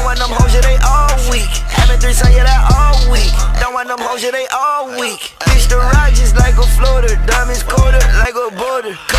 Don't want them hoes, yeah, they all weak. Having threesome, yeah, that all week. Don't want them hoes, yeah, they all weak. Bitch, the ride just like a floater. Diamonds colder like a border.